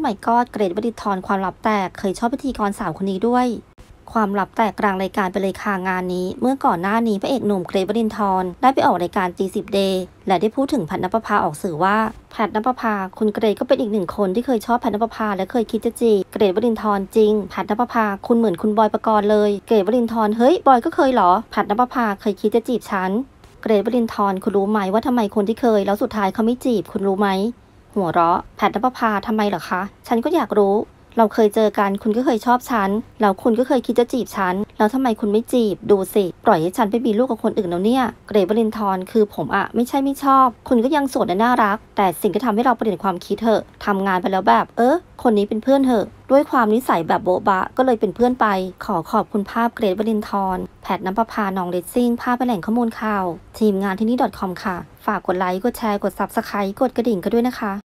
my god เกรทวรินทร์ความลับแตกเคยชอบพิธีกรสาวคนนี้ด้วยความลับแตกกลางรายการไปเลยค่ะงานนี้เมื่อก่อนหน้านี้พระเอกหนุ่มเกรทวรินทร์ได้ไปออกรายการ G10 Day และได้พูดถึงแพทณปภาออกสื่อว่าแพทณปภาคุณเกรทก็เป็นอีกหนึ่งคนที่เคยชอบแพทณปภาและเคยคิดจะจีบเกรทวรินทร์จริงแพทณปภาคุณเหมือนคุณบอยปกรณ์เลยเกรทวรินทร์เฮ้ยบอยก็เคยเหรอแพทณปภาเคยคิดจะจีบฉันเกรทวรินทร์คุณรู้ไหมว่าทำไมคนที่เคยแล้วสุดท้ายเขาไม่จีบคุณรู้ไหมหัวเราะแพทณปภาทำไมเหรอคะฉันก็อยากรู้เราเคยเจอกันคุณก็เคยชอบฉันแล้วคุณก็เคยคิดจะจีบฉันแล้วทำไมคุณไม่จีบดูสิปล่อยให้ฉันไปมีลูกกับคนอื่นแล้วเนี่ยเกรทวรินทร์คือผมอะไม่ใช่ไม่ชอบคุณก็ยังโสดและน่ารักแต่สิ่งที่ทำให้เราเปลี่ยนความคิดเถอะทำงานไปแล้วแบบคนนี้เป็นเพื่อนเถอะด้วยความนิสัยแบบโบ๊ะบะก็เลยเป็นเพื่อนไปขอขอบคุณภาพเกรทวรินทร์แพทณปภาน้องเรซซิ่งภาพเป็นแหล่งข้อมูลข่าวทีมงานที่นี่ .com ค่ะฝากกดไลค์กดแชร์กด Subscribe กดกระดิ่งกันด้วยนะคะ